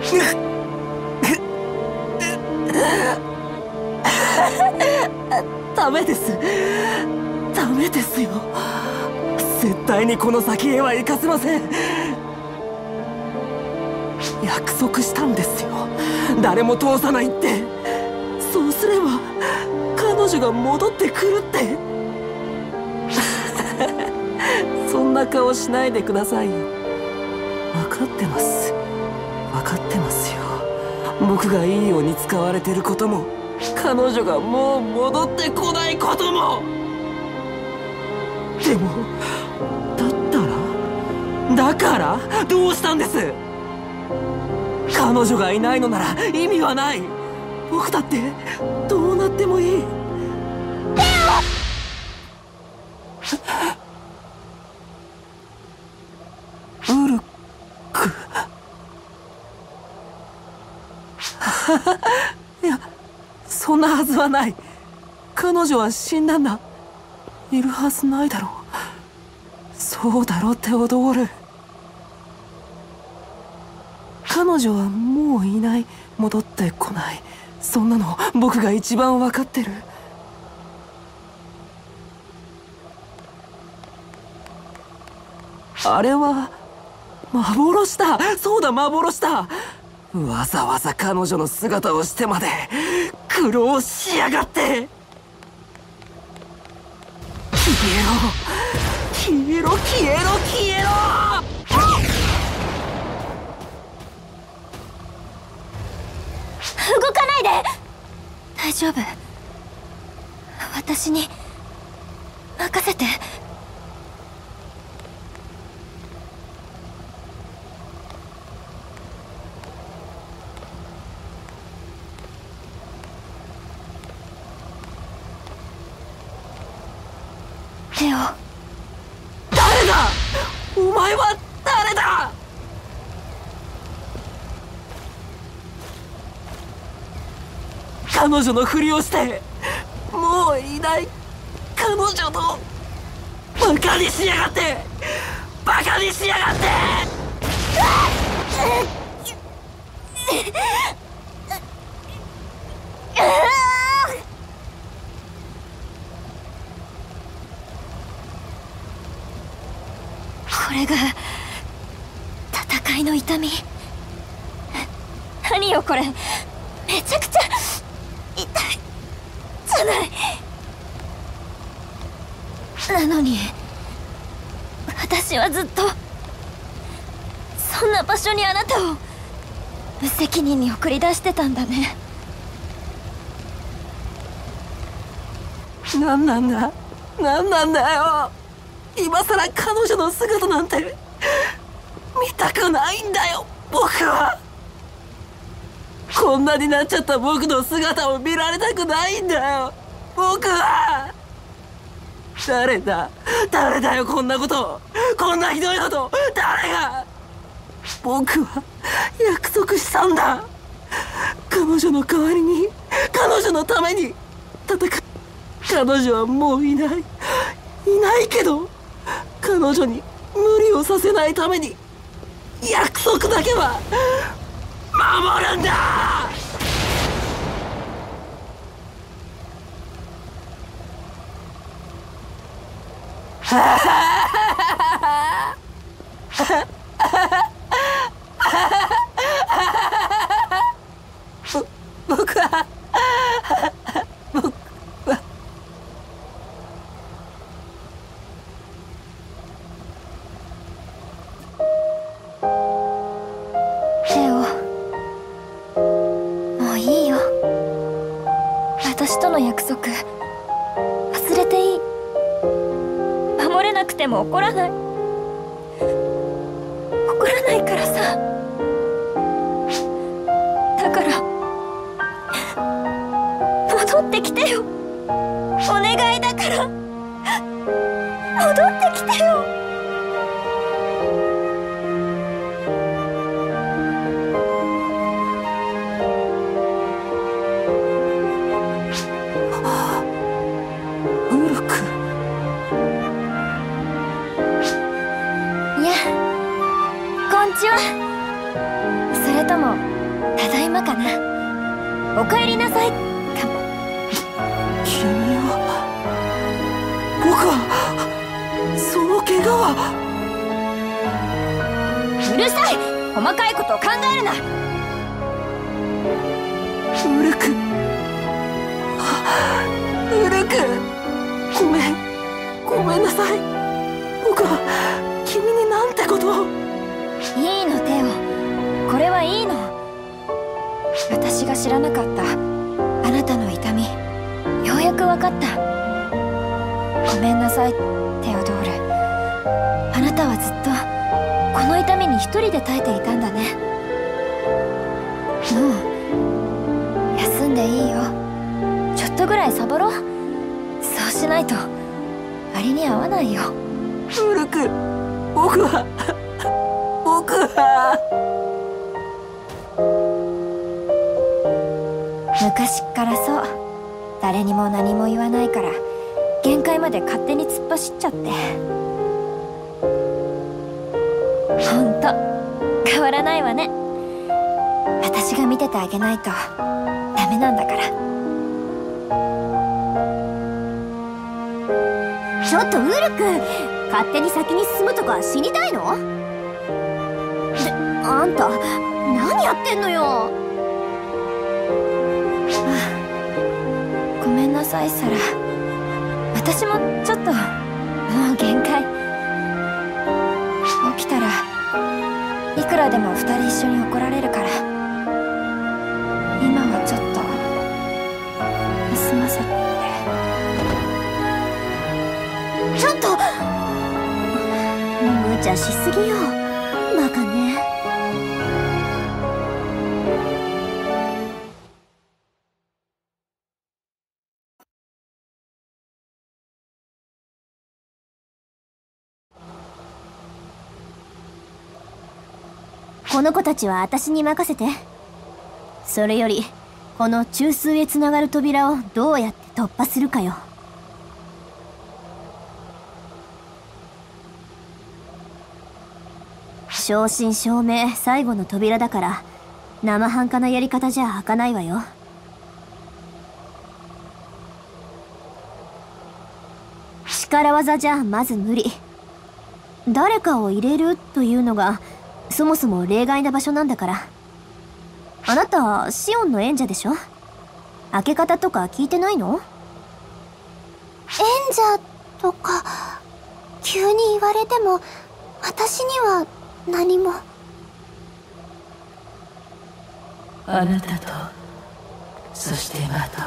ダメです。ダメですよ。絶対にこの先へは行かせません。約束したんですよ。誰も通さないって。そうすれば彼女が戻ってくるって。そんな顔しないでくださいよ。分かってます。分かってますよ。僕がいいように使われてることも、彼女がもう戻ってこないことも。でもだからどうしたんです？彼女がいないのなら意味はない。僕だってどうなってもいい。ウルク。いや、そんなはずはない。彼女は死んだんだ。いるはずないだろう。そうだろ、テオドール。彼女はもういない。戻ってこない。そんなの僕が一番分かってる。あれは幻だ。そうだ、幻だ。わざわざ彼女の姿をしてまで苦労しやがって。消えろ消えろ消えろ消えろ。 動かないで。大丈夫。私に任せて。テオ。 誰だ？お前は誰だ？彼女のふりをしてもういない彼女とバカにしやがって。バカにしやがって。 これが戦いの痛み。何よこれ。めちゃくちゃ痛いじゃない。なのに私はずっとそんな場所にあなたを無責任に送り出してたんだね。 何なんだ、何なんだよ。今さら彼女の姿なんて見たくないんだよ。僕はこんなになっちゃった僕の姿を見られたくないんだよ。僕は。誰だよこんなこと、こんなひどいこと。誰が。僕は約束したんだ。彼女の代わりに、彼女のために戦う。彼女はもういないけど、彼女に無理をさせないために約束だけは守るんだ。僕はテオ、もういいよ。私との約束忘れていい。守れなくても怒らない。怒らないからさ。だから戻ってきてよ。お願いだから戻ってきてよ。 ウルク。 いや、こんちは。それともただいまかな。お帰りなさいかも。 君は、僕は、その怪我は。 うるさい、細かいことを考えるな。 ウルク、ウルク、ごめんなさい。僕は君になんてことを。 いいのテオ、これはいいの。私が知らなかったあなたの痛み、ようやく分かった。ごめんなさいテオドール。あなたはずっとこの痛みに一人で耐えていたんだね。もう休んでいいよ。ちょっとぐらいサボろう。そうしないと割に合わないよ。 ウルク、僕は昔っからそう。誰にも何も言わないから限界まで勝手に突っ走っちゃって。ほんと変わらないわね。私が見ててあげないとダメなんだから。ちょっとウルク、勝手に先に進むとか死にたいの？で、あんた何やってんのよ。ごめんなさいサラ。私もちょっともう限界。起きたらいくらでも二人一緒に怒られるから、今はちょっと休ませて。ちょっと無茶しすぎよ、バカね。この子たちは私に任せて。それよりこの中枢へつながる扉をどうやって突破するかよ。正真正銘最後の扉だから生半可なやり方じゃ開かないわよ。力技じゃまず無理。誰かを入れるというのがそもそも例外な場所なんだから。あなたシオンの演者でしょ。開け方とか聞いてないの？ 演者とか急に言われても私には何も。 あなたと、そしてマト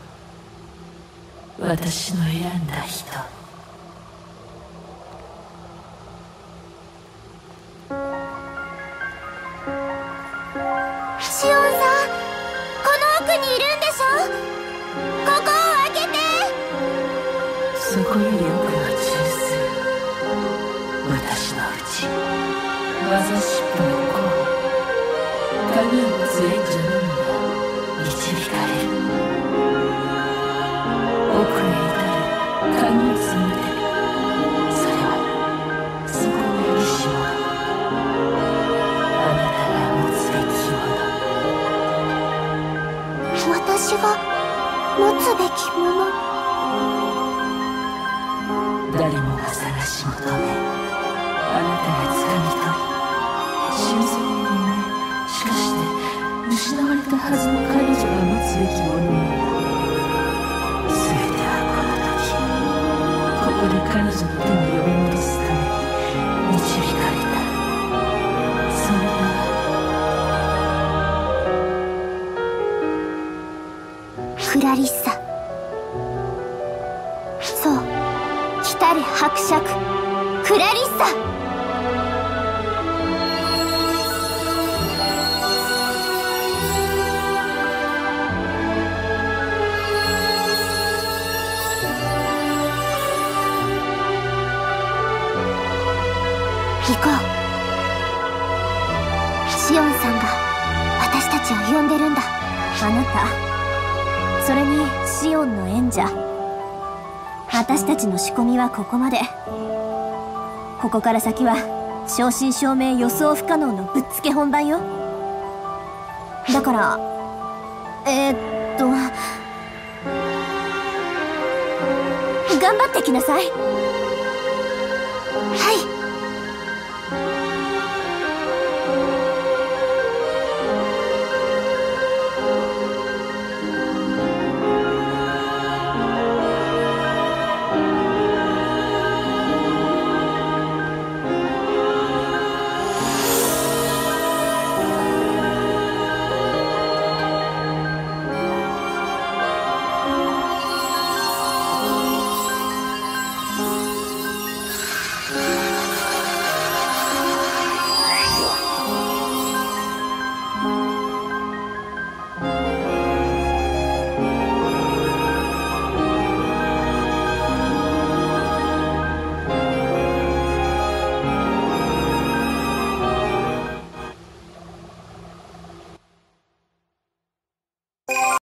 イ、私の選んだ人。 シオンさん、この奥にいるんでしょ。ここを開けて。 そこより奥は中枢。私の内、技尻尾の甲、鍵を持つ演者のみが導かれる。奥へ至る鍵を積む手、それはそこの意志もあなたが持つべきもの。 私が持つべきもの。 誰もが探し求め、あなたが掴み取り、神聖の夢、しかして失われたはずの彼女が持つべきものなの。全てはこの時、ここで彼女の手に呼び戻すために導かれた。その名はクラリッサ。そう、来たる伯爵クラリッサ。行こう。シオンさんが私たちを呼んでるんだ。 あなた、それにシオンの演者。私たちの仕込みはここまで。ここから先は正真正銘予想不可能のぶっつけ本番よ。 だから頑張ってきなさい。 はい。